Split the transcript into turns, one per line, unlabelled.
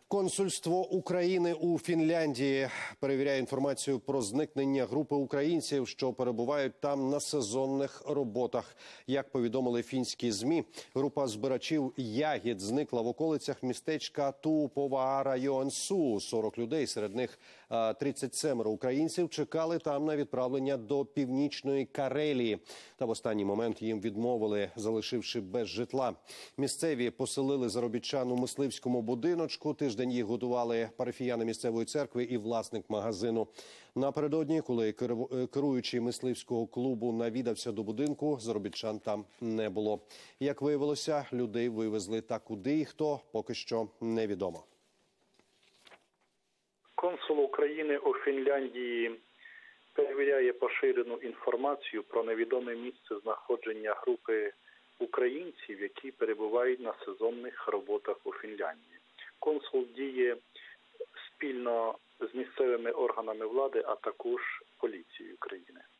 Консульство України у Фінляндії перевіряє інформацію про зникнення групи українців, що перебувають там на сезонних роботах. Як повідомили фінські ЗМІ, група збирачів ягід зникла в околицях містечка Туупова Йоансу. 40 людей, серед них 37 українців, чекали там на відправлення до Північної Карелії. Та в останній момент їм відмовили, залишивши без житла. Місцеві поселили заробітчан у мисливському будиночку. Тиждень їх годували парафіяни місцевої церкви і власник магазину. Напередодні, коли керуючий мисливського клубу навідався до будинку, заробітчан там не було. Як виявилося, людей вивезли, та куди і хто, поки що невідомо.
Консул України у Фінляндії перевіряє поширену інформацію про невідоме місце знаходження групи українців, які перебувають на сезонних роботах у Фінляндії. Консул діє спільно з місцевими органами влади, а також поліцією України.